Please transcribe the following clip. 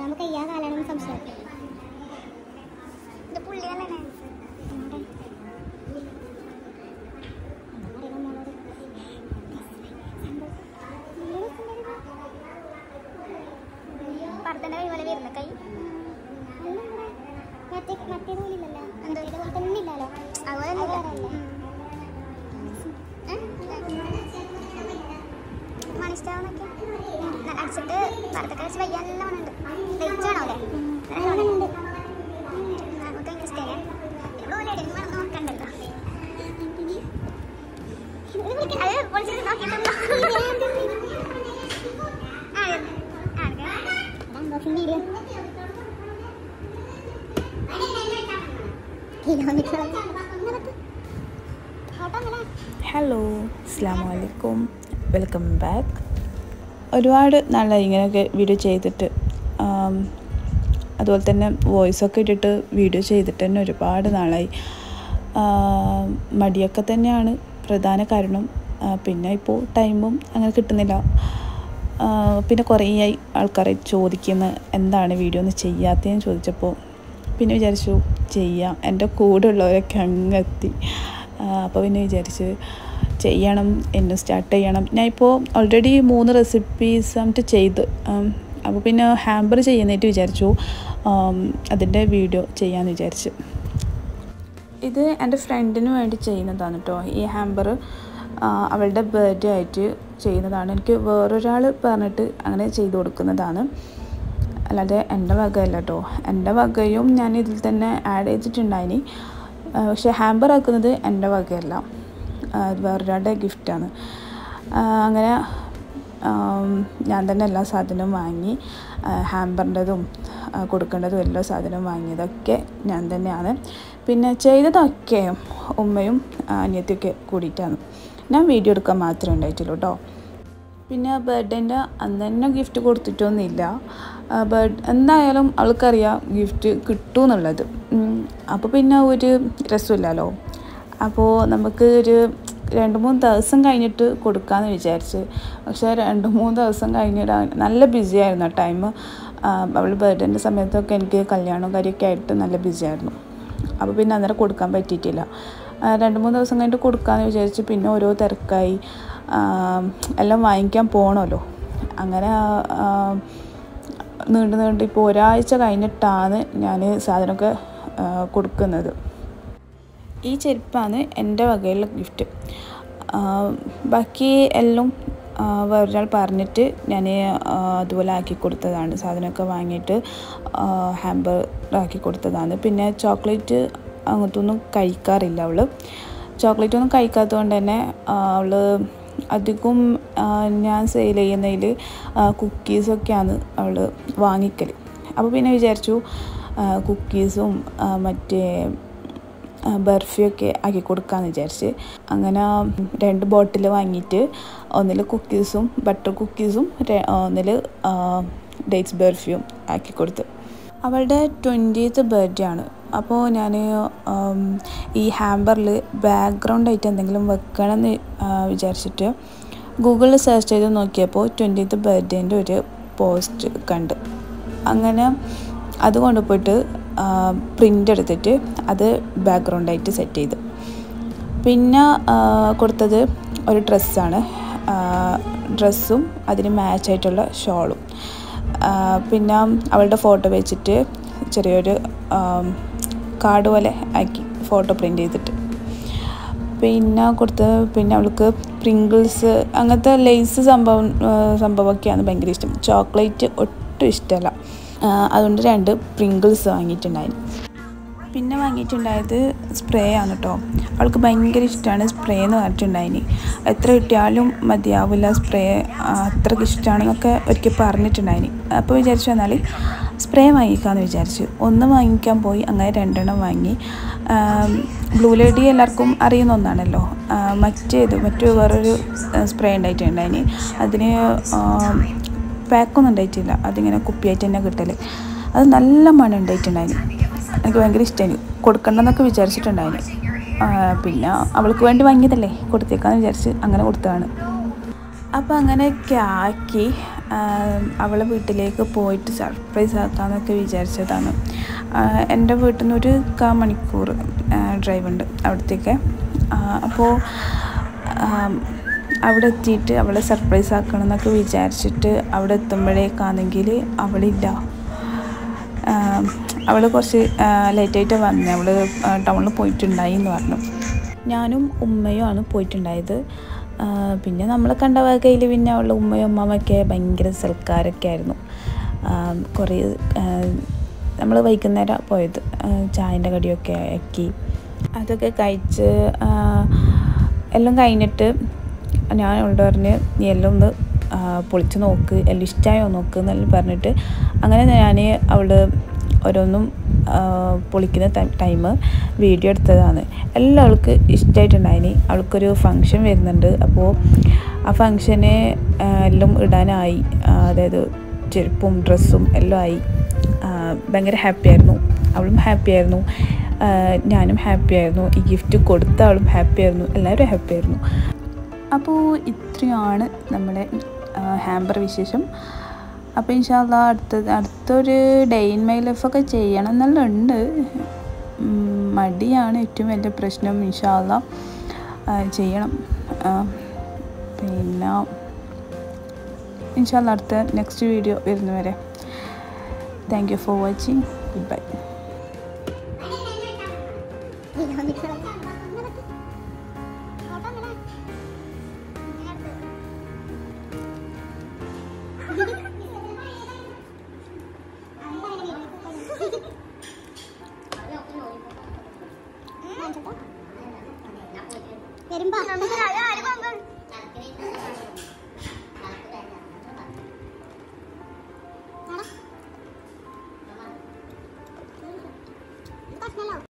നമുക്ക് ഈ കാലാണ് സംശയം ഇത് പുള്ളിയല്ലേ പർദ്ദന്റെ കൈ പോലെ വരുന്ന കൈ മറ്റേതുപോലില്ലല്ലോ എന്താ ഇതുപോലെ തന്നെ ഇല്ലല്ലോ അതുപോലെ മണിഷ്ടാവെന്നൊക്കെ അടിച്ചിട്ട് പർദ്ദക്ക് വെച്ച് വയ്യാനെല്ലാം ഉണ്ട് ലയിച്ചാണോ അല്ലേ നമുക്ക് ഇഷ്ടമല്ലേ ഇവിടെ എവിടെയും വേണം നോക്കണ്ടല്ലോ അത് പൊളിച്ചിട്ട് നോക്കിയിട്ടുണ്ടോ ഹലോ അസ്സലാമു അലൈക്കും വെൽക്കം ബാക്ക്. ഒരുപാട് നാളായി ഇങ്ങനെയൊക്കെ വീഡിയോ ചെയ്തിട്ട്, അതുപോലെ തന്നെ വോയിസൊക്കെ ഇട്ടിട്ട് വീഡിയോ ചെയ്തിട്ട് തന്നെ ഒരുപാട് നാളായി. മടിയൊക്കെ തന്നെയാണ് പ്രധാന കാരണം. പിന്നെ ഇപ്പോൾ ടൈമും അങ്ങനെ കിട്ടുന്നില്ല. പിന്നെ കുറേയായി ആൾക്കാരെ ചോദിക്കുന്ന എന്താണ് വീഡിയോ ഒന്ന് ചെയ്യാത്തതെന്ന് ചോദിച്ചപ്പോൾ പിന്നെ വിചാരിച്ചു ചെയ്യാം. എൻ്റെ കൂടെ ഉള്ളവരൊക്കെ അങ്ങെത്തി. അപ്പോൾ പിന്നെ വിചാരിച്ച് ചെയ്യണം, എന്നെ സ്റ്റാർട്ട് ചെയ്യണം. ഞാനിപ്പോൾ ഓൾറെഡി 3 റെസിപ്പീസ് ആയിട്ട് ചെയ്ത്, അപ്പോൾ പിന്നെ ഹാമ്പർ ചെയ്യുന്നതായിട്ട് വിചാരിച്ചു അതിൻ്റെ വീഡിയോ ചെയ്യാമെന്ന് വിചാരിച്ചു. ഇത് എൻ്റെ ഫ്രണ്ടിന് വേണ്ടി ചെയ്യുന്നതാണ് കേട്ടോ. ഈ ഹാമ്പർ അവളുടെ ബർത്ത്ഡേ ആയിട്ട് ചെയ്യുന്നതാണ്. എനിക്ക് വേറൊരാൾ പറഞ്ഞിട്ട് അങ്ങനെ ചെയ്ത് കൊടുക്കുന്നതാണ്, അല്ലാതെ എൻ്റെ വകയല്ല കേട്ടോ. എൻ്റെ വകയും ഞാൻ ഇതിൽ തന്നെ ആഡ് ചെയ്തിട്ടുണ്ടായിനി. പക്ഷേ ഹാമ്പർ ആക്കുന്നത് എൻ്റെ വകയല്ല, വേറൊരാളുടെ ഗിഫ്റ്റാണ്. അങ്ങനെ ഞാൻ തന്നെ എല്ലാ സാധനവും വാങ്ങി, ഹാമ്പറിൻ്റെതും കൊടുക്കേണ്ടതും എല്ലാ സാധനവും വാങ്ങിയതൊക്കെ ഞാൻ തന്നെയാണ്. പിന്നെ ചെയ്തതൊക്കെ ഉമ്മയും അനിയത്തിയൊക്കെ കൂടിയിട്ടാണ്. ഞാൻ വീഡിയോ എടുക്കാൻ മാത്രമേ ഉണ്ടായിട്ടുള്ളൂ കേട്ടോ. പിന്നെ ബർത്ത്ഡേൻ്റെ അന്ന് തന്നെ ഗിഫ്റ്റ് കൊടുത്തിട്ടൊന്നുമില്ല. എന്തായാലും അവൾക്കറിയാം ഗിഫ്റ്റ് കിട്ടുമെന്നുള്ളത്. അപ്പോൾ പിന്നെ ഒരു രസമില്ലല്ലോ. അപ്പോൾ നമുക്ക് ഒരു 2-3 ദിവസം കഴിഞ്ഞിട്ട് കൊടുക്കാമെന്ന് വിചാരിച്ച്. പക്ഷേ 2-3 ദിവസം കഴിഞ്ഞിട്ട് നല്ല ബിസി ആയിരുന്നു ടൈം. അവൾ ബർത്ത്ഡേൻ്റെ സമയത്തൊക്കെ എനിക്ക് കല്യാണവും കാര്യമൊക്കെ ആയിട്ട് നല്ല ബിസി ആയിരുന്നു. അപ്പോൾ പിന്നെ അന്നേരം കൊടുക്കാൻ പറ്റിയിട്ടില്ല. 2-3 ദിവസം കഴിഞ്ഞിട്ട് കൊടുക്കാമെന്ന് വിചാരിച്ച്. പിന്നെ ഓരോ തിരക്കായി, എല്ലാം വാങ്ങിക്കാൻ പോകണമല്ലോ. അങ്ങനെ നീണ്ട് ഇപ്പോൾ ഒരാഴ്ച കഴിഞ്ഞിട്ടാണ് ഞാൻ സാധനമൊക്കെ കൊടുക്കുന്നത്. ഈ ചെരുപ്പാണ് എൻ്റെ വകയുള്ള ഗിഫ്റ്റ്. ബാക്കി എല്ലാം വേറൊരാൾ പറഞ്ഞിട്ട് ഞാൻ അതുപോലെ ആക്കി കൊടുത്തതാണ്. സാധനമൊക്കെ വാങ്ങിയിട്ട് ഹാമ്പർ ആക്കി കൊടുത്തതാണ്. പിന്നെ ചോക്ലേറ്റ് അങ്ങനത്തൊന്നും കഴിക്കാറില്ല അവൾ. ചോക്ലേറ്റ് ഒന്നും കഴിക്കാത്തത് കൊണ്ട് തന്നെ അവൾ അധികം ഞാൻ സെയിൽ ചെയ്യുന്നതിൽ കുക്കീസൊക്കെയാണ് അവൾ വാങ്ങിക്കൽ. അപ്പോൾ പിന്നെ വിചാരിച്ചു കുക്കീസും മറ്റേ ബർഫിയൊക്കെ ആക്കി കൊടുക്കാമെന്ന് വിചാരിച്ച്. അങ്ങനെ 2 ബോട്ടിൽ വാങ്ങിയിട്ട് ഒന്നിൽ കുക്കീസും ബട്ടർ കുക്കീസും ഒന്നിൽ ഡേറ്റ്സ് ബർഫിയും ആക്കി കൊടുത്തു. അവളുടെ 20th ബർത്ത്ഡേ ആണ്. അപ്പോൾ ഞാൻ ഈ ഹാമ്പറിൽ ബാക്ക്ഗ്രൗണ്ടായിട്ട് എന്തെങ്കിലും വെക്കണമെന്ന് വിചാരിച്ചിട്ട് ഗൂഗിളിൽ സെർച്ച് ചെയ്ത് നോക്കിയപ്പോൾ 20th ബർത്ത്ഡേൻ്റെ ഒരു പോസ്റ്റ് കണ്ട്. അങ്ങനെ അത് കൊണ്ടുപോയിട്ട് പ്രിൻ്റ് എടുത്തിട്ട് അത് ബാക്ക്ഗ്രൗണ്ടായിട്ട് സെറ്റ് ചെയ്തു. പിന്നെ കൊടുത്തത് ഒരു ഡ്രസ്സാണ്. ഡ്രസ്സും അതിന് മാച്ചായിട്ടുള്ള ഷോളും. പിന്നെ അവളുടെ ഫോട്ടോ വെച്ചിട്ട് ചെറിയൊരു കാർഡ് പോലെ ആക്കി ഫോട്ടോ പ്രിൻ്റ് ചെയ്തിട്ട് പിന്നെ കൊടുത്ത്. പിന്നെ അവൾക്ക് പ്രിങ്കിൾസ് അങ്ങനത്തെ ലേസ് സംഭവമൊക്കെയാണ് ഭയങ്കര ഇഷ്ടം. ചോക്ലേറ്റ് ഒട്ടും ഇഷ്ടമല്ല. അതുകൊണ്ട് 2 പ്രിങ്കിൾസ് വാങ്ങിയിട്ടുണ്ടായിരുന്നു. പിന്നെ വാങ്ങിയിട്ടുണ്ടായത് സ്പ്രേ ആണ് കേട്ടോ. അവൾക്ക് ഭയങ്കര ഇഷ്ടമാണ് സ്പ്രേ എന്ന് പറഞ്ഞിട്ടുണ്ടായിന്. എത്ര കിട്ടിയാലും മതിയാവില്ല സ്പ്രേ, അത്രയ്ക്ക് ഇഷ്ടമാണെന്നൊക്കെ ഒരിക്കൽ പറഞ്ഞിട്ടുണ്ടായിന്. അപ്പോൾ വിചാരിച്ചു എന്നാൽ സ്പ്രേ വാങ്ങിക്കാമെന്ന് വിചാരിച്ചു. 1 വാങ്ങിക്കാൻ പോയി, അങ്ങനെ 2 വാങ്ങി. ബ്ലൂ ലേഡി എല്ലാവർക്കും അറിയുന്ന ഒന്നാണല്ലോ. മറ്റു വേറൊരു സ്പ്രേ ഉണ്ടായിട്ടുണ്ടായിന്. അതിന് പാക്കൊന്നും ഉണ്ടായിട്ടില്ല, അതിങ്ങനെ കുപ്പിയായിട്ട് തന്നെ കിട്ടൽ. അത് നല്ല മണം ഉണ്ടായിട്ടുണ്ടായിന്. എനിക്ക് ഭയങ്കര ഇഷ്ടമായി. കൊടുക്കണ്ടെന്നൊക്കെ വിചാരിച്ചിട്ടുണ്ടായിന്. പിന്നെ അവൾക്ക് വേണ്ടി വാങ്ങിയതല്ലേ, കൊടുത്തേക്കാന്ന് വിചാരിച്ച് അങ്ങനെ കൊടുത്തതാണ്. അപ്പോൾ അങ്ങനെയൊക്കെ ആക്കി അവളെ വീട്ടിലേക്ക് പോയിട്ട് സർപ്രൈസ് ആക്കാമെന്നൊക്കെ വിചാരിച്ചതാണ്. എൻ്റെ വീട്ടിൽ നിന്ന് ഒരു 1/4 മണിക്കൂർ ഡ്രൈവ് ഉണ്ട് അവിടത്തേക്ക്. അപ്പോൾ അവിടെ എത്തിയിട്ട് അവളെ സർപ്രൈസ് ആക്കണം എന്നൊക്കെ വിചാരിച്ചിട്ട് അവിടെ എത്തുമ്പോഴേക്കാണെങ്കിൽ അവളില്ല. അവൾ കുറച്ച് ലേറ്റായിട്ട് വന്നേ. അവൾ ടൗണിൽ പോയിട്ടുണ്ടായി എന്ന് പറഞ്ഞു. ഞാനും ഉമ്മയുമാണ് പോയിട്ടുണ്ടായത്. പിന്നെ നമ്മളെ കണ്ട വകയിൽ പിന്നെ അവളുടെ ഉമ്മയും അമ്മാമൊക്കെ ഭയങ്കര സൽക്കാരൊക്കെ ആയിരുന്നു. കുറേ നമ്മൾ വൈകുന്നേരം പോയത്. ചായൻ്റെ കടിയൊക്കെ ആക്കി അതൊക്കെ കഴിച്ച് എല്ലാം കഴിഞ്ഞിട്ട് ഞാൻ അവളോട് പറഞ്ഞ് നീ എല്ലാം ഒന്ന് പൊളിച്ച് നോക്ക്, എല്ലാം ഇഷ്ടമായോ നോക്ക് എന്നെല്ലാം പറഞ്ഞിട്ട് അങ്ങനെ ഞാൻ അവൾ ഓരോന്നും പൊളിക്കുന്ന ടൈം വീഡിയോ എടുത്തതാണ്. എല്ലാം അവൾക്ക് ഇഷ്ടമായിട്ടുണ്ടായിന്. അവൾക്കൊരു ഫങ്ഷൻ വരുന്നുണ്ട്. അപ്പോൾ ആ ഫങ്ഷന് എല്ലാം ഇടാനായി, അതായത് ചെരുപ്പും ഡ്രസ്സും എല്ലാം ആയി. ഭയങ്കര ഹാപ്പിയായിരുന്നു. അവളും ഹാപ്പിയായിരുന്നു, ഞാനും ഹാപ്പിയായിരുന്നു. ഈ ഗിഫ്റ്റ് കൊടുത്ത അവളും ഹാപ്പിയായിരുന്നു, എല്ലാവരും ഹാപ്പിയായിരുന്നു. അപ്പോൾ ഇത്രയാണ് നമ്മുടെ ഹാമ്പർ വിശേഷം. അപ്പോൾ ഇൻഷാ അല്ലാ അടുത്തൊരു ഡേ ഇൻ മൈ ലൈഫൊക്കെ ചെയ്യണം എന്നെല്ലാം ഉണ്ട്. മടിയാണ് ഏറ്റവും വലിയ പ്രശ്നം. ഇൻഷാ അല്ലാ ചെയ്യണം. പിന്നെ ഇൻഷാ അല്ലാ അടുത്ത നെക്സ്റ്റ് വീഡിയോ വരുന്നവരെ thank you for watching. Good bye.